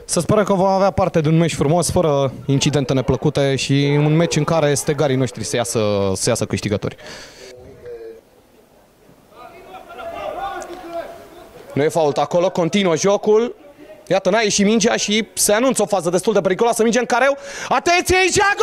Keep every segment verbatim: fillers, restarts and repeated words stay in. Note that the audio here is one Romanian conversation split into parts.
Să sperăm că vom avea parte de un meci frumos, fără incidente neplăcute și un meci în care stegarii noștri să iasă, să iasă câștigători. Nu e fault acolo, continuă jocul. Iată, n-a ieșit mingea și se anunță o fază destul de periculoasă. Minge în careu. Atenție, aici, gol!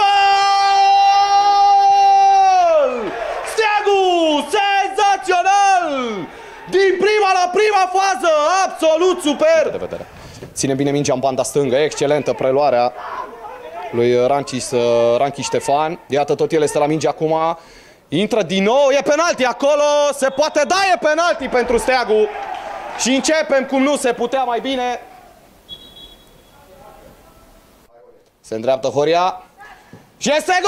Steagu! Senzațional! Din prima la prima fază, absolut super! De vedere. Ține bine mingea în banda stângă, excelentă preluarea lui Ranchi, Ranchi Ștefan. Iată, tot el este la minge acum. Intră din nou, e penalti acolo, se poate da, e penalti pentru Steagu. Și începem cum nu se putea mai bine. Se îndreaptă Horia. Și este gol!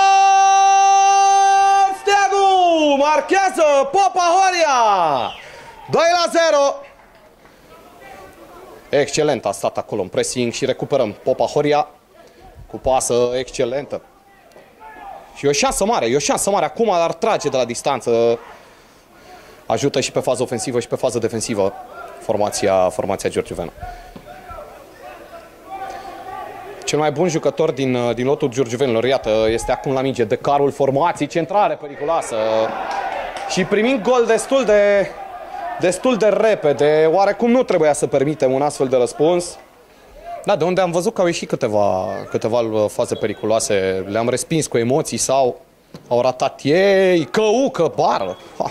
Steagu marchează Popa Horia! doi la zero. Excelent a stat acolo în pressing și recuperăm Popa Horia cu pasă excelentă. Și e o șansă mare, e o șansă mare. Acum ar trage de la distanță. Ajută și pe fază ofensivă și pe fază defensivă formația, formația giurgiuveană. Cel mai bun jucător din, din lotul giurgiuvenilor, iată, este acum la minge. Decarul formației, centrare periculoasă. Și primind gol destul de, destul de repede, oarecum nu trebuia să permitem un astfel de răspuns. Da, de unde am văzut că au ieșit câteva, câteva faze periculoase, le-am respins cu emoții sau au ratat ei, căucă, bară. Ha.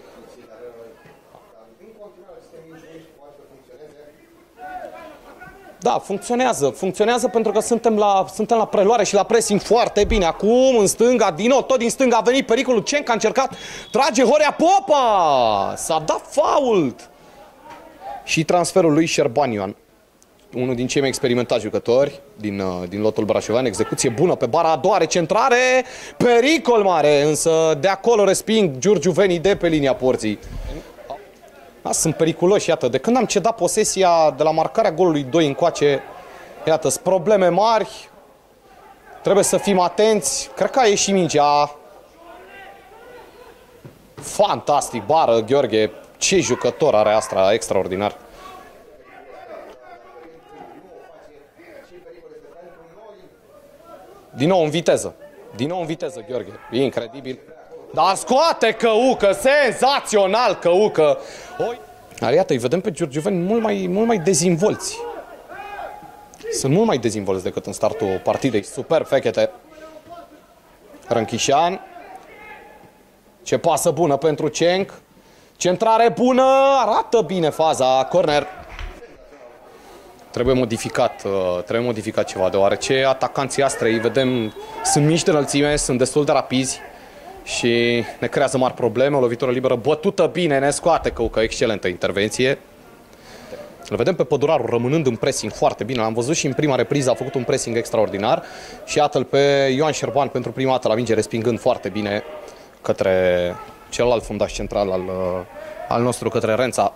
Da, funcționează, funcționează pentru că suntem la, suntem la preluare și la pressing foarte bine. Acum, în stânga, din nou, tot din stânga a venit pericolul. Cenca a încercat, trage Horia Popa! S-a dat fault! Și transferul lui Șerban Ioan, unul din cei mai experimentați jucători din, din lotul brașovean. Execuție bună pe bara a doua, centrare, pericol mare, însă de acolo resping giurgiuvenii de pe linia porții. Da, sunt periculoși, iată, de când am cedat posesia de la marcarea golului doi încoace, iată, sunt probleme mari, trebuie să fim atenți, cred că a ieșit mingea. Fantastic, bară, Gheorghe, ce jucător are Astra, extraordinar. Din nou în viteză, din nou în viteză, Gheorghe, e incredibil. Dar scoate Căucă, senzațional Căucă. Dar iată, îi vedem pe giurgiuveni mult mai, mult mai dezvolți. Sunt mult mai dezvolți decât în startul partidei. Super Fechete. Rânchișan. Ce pasă bună pentru Cenc. Centrare bună, arată bine faza, corner. Trebuie modificat, trebuie modificat ceva, deoarece atacanții Astrei, vedem, sunt mici de înălțime, sunt destul de rapizi. Și ne creează mari probleme, o lovitură liberă bătută bine, ne scoate Căucă, excelentă intervenție. Îl vedem pe Păduraru rămânând în pressing foarte bine, l-am văzut și în prima repriză, a făcut un pressing extraordinar. Și iată-l pe Ioan Șerban pentru prima dată la minge, respingând foarte bine către celălalt fundaș central al, al nostru, către Rența.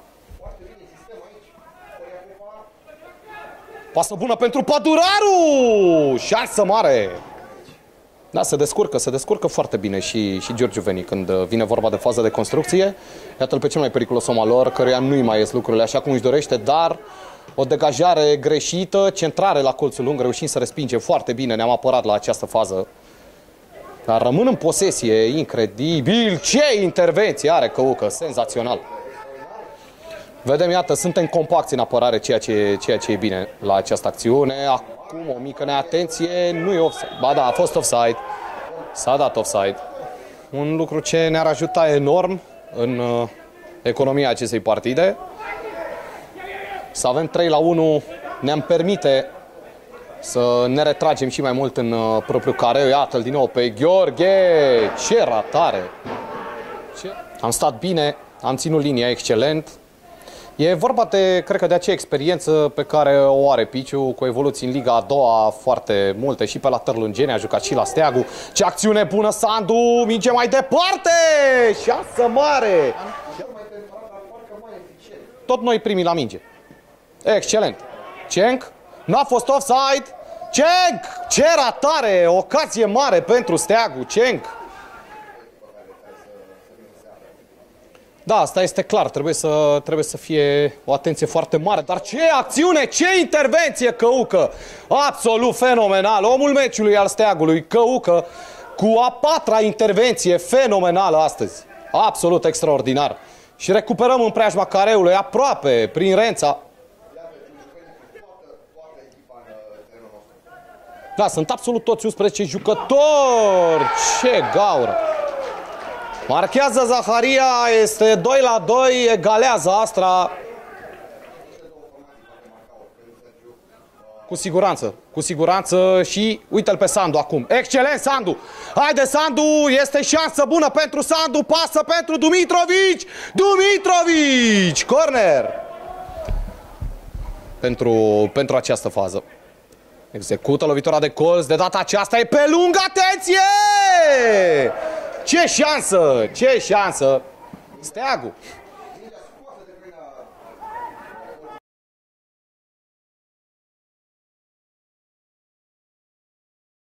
Pasă bună pentru Păduraru! Șansă mare! Da, se descurcă, se descurcă foarte bine și, și giurgiuvenii când vine vorba de fază de construcție. Iată-l pe cel mai periculos om al lor, căruia nu-i mai ies lucrurile așa cum își dorește, dar o degajare greșită, centrare la colțul lung, reușim să respingem foarte bine, ne-am apărat la această fază. Dar rămân în posesie, incredibil, ce intervenție are Căucă, senzațional. Vedem, iată, suntem compacți în apărare, ceea ce, ceea ce e bine la această acțiune. Acum o mică neatenție, nu e offside. Ba da, a fost offside. S-a dat offside. Un lucru ce ne-ar ajuta enorm în uh, economia acestei partide. Să avem trei la unu ne-am permite să ne retragem și mai mult în uh, propriul careu. Iată-l din nou pe Gheorghe. Ce ratare! Ce? Am stat bine, am ținut linia excelent. E vorba de, cred că de acea experiență pe care o are Piciu, cu evoluții în Liga a doua foarte multe, și pe la Târlângeni, a jucat și la Steagu. Ce acțiune bună, Sandu, minge mai departe, șansă mare. Tot noi primii la minge. Excelent. Cenc, n-a fost offside. Cenc, ce ratare, ocazie mare pentru Steagu, Cenc. Da, asta este clar, trebuie să, trebuie să fie o atenție foarte mare. Dar ce acțiune, ce intervenție Căucă! Absolut fenomenal! Omul meciului al Steagului, Căucă, cu a patra intervenție fenomenală astăzi. Absolut extraordinar. Și recuperăm în preajma careului, aproape, prin Rența. Da, sunt absolut toți unsprezece jucători! Ce gaură! Marchează Zaharia, este doi la doi, egalează Astra. Cu siguranță, cu siguranță și uite-l pe Sandu acum. Excelent Sandu! Haide Sandu, este șansă bună pentru Sandu, pasă pentru Dumitrovici! Dumitrovici! Corner! Pentru, pentru această fază. Execută lovitura de colț, de data aceasta e pe lung, atenție! Ce șansă! Ce șansă! Steagul!